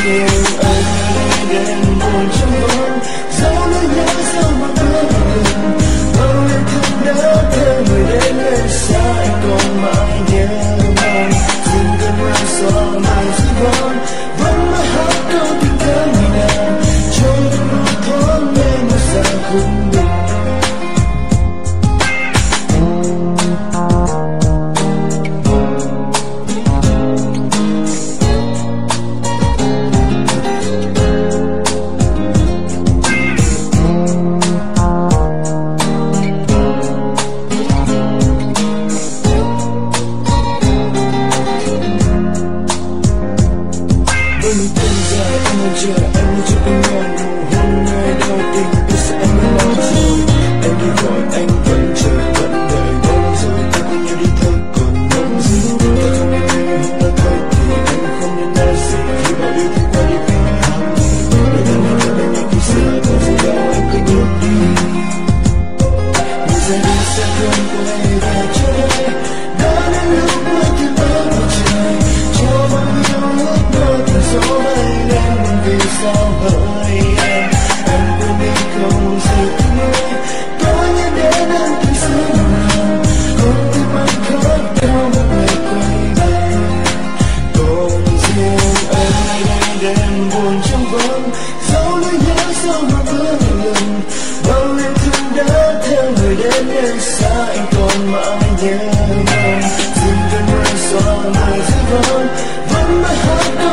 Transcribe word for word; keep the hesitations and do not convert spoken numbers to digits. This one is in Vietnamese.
riêng anh đêm buồn trong vắng dẫu nỗi nhớ dẫu một bước đường bao yêu thương đã theo người đến nơi xa anh còn mãi nhớ mong xin cơn mưa xóa màn dư vón vẫn mơ hát câu tình ca ngày nào trong đêm mưa thoáng lên mưa xa khung bình. Hãy subscribe cho kênh Ghiền Mì Gõ để không bỏ lỡ những video hấp dẫn.